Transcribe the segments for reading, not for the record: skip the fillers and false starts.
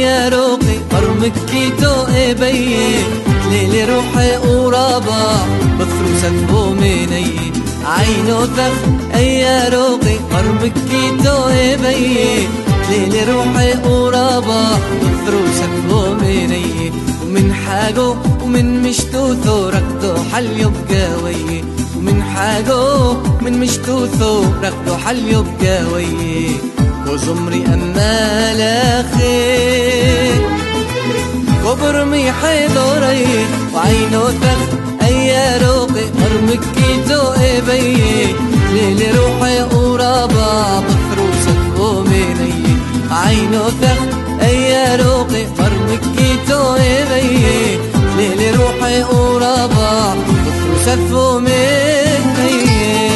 أي روقي أرمك كيتو إبي ليلي روحي قرابة بثروسة فوميني عينو ثخ أي روقي أرمك كيتو إبي ليلي روحي قرابة بثروسة فوميني ومن حاجو ومن مشتوثو ركضو حل يبقاوي ومن حاجو من مشتوثو ركضو حل يبقاوي وزمري أمال أخي وبرمي حيدوري وعينو ثخ أي روقي أرمك كيتو إبي ليلي روحي قرابة بثروسة فوميني عينو ثخ أي روقي أرمك كيتو إبي ليلي روحي قرابة بثروسة فوميني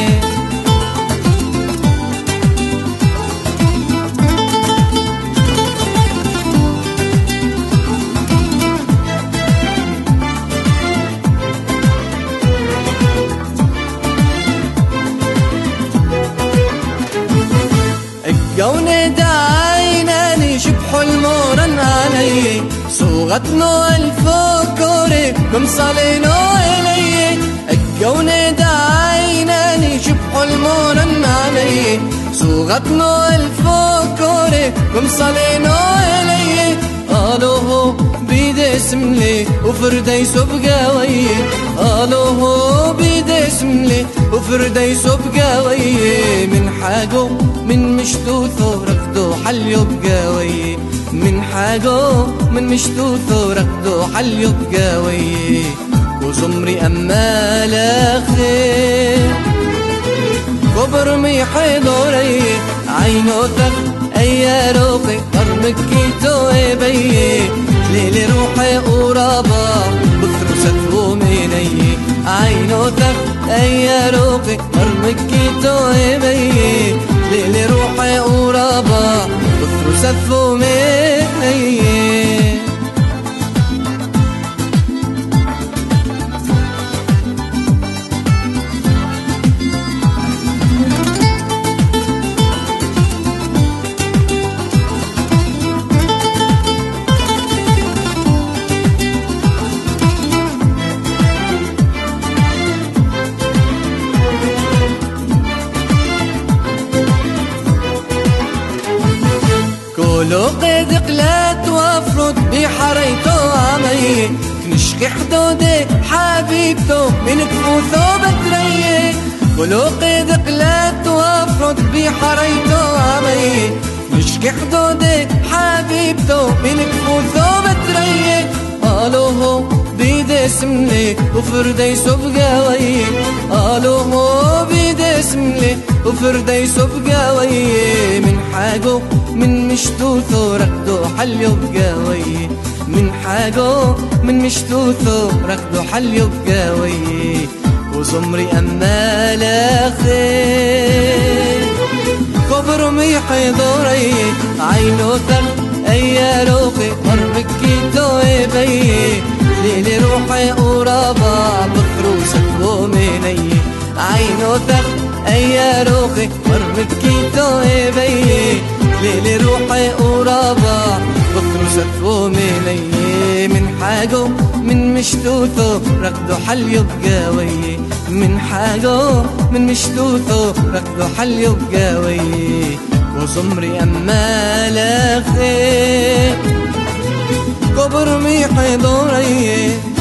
قوني دعيناني شبحوا المورن علي صوغتنو الفكوري كم صالينو إلي قوني دعيناني شبحوا المورن علي صوغتنو الفكوري كم صالينو إلي قالوه بيد اسم لي وفردي سبقاوي قالوه بيد اسم لي وفردي سبقاوي من حاجو من مشتوثو ركضو حل يبقاوي من حاجو من مشتوثو ركضو حل يبقاوي وزمري أمال أخي وبرمي حيدوري عينو ثخ أي روقي أرمك كيتو إبي ليلي روحي قرابة بثروسة فوميني عينو ثخ أي روقي أرمك كيتو إبي ليلي روحي قرابة بثروسة فوميني كولو قيد قلات وافرد بحريتو عمي كنشكي حدودي حبيبتو من كفوثو بتري كولو قيد قلات وافرد بحريتو عمي كنشكي حدودي حبيبتو من كفوثو بتري قالوه بيد اسم لي وفردي سبقاوي قالوه بيد اسم لي وفردي سبقاوي من حاجو من مشتوثو ركضو حل يبقاوي من حاجو من مشتوثو ركضو حل يبقاوي وزمري أمال أخي كبر ميحي دوري عينو ثخ أي روقي أرمك كيتو إبي ليلي روحي قرابة بثروسة فوميني عينو ثخ أي روقي أرمك كيتو إبي ليلي روحي قرابة بثروسة فوميني من حاجو من مشتوثو ركضو حل يبقاوي من حاجو من مشتوثو ركضو حل يبقاوي وزمري أمال أخي كبر ميحي دوري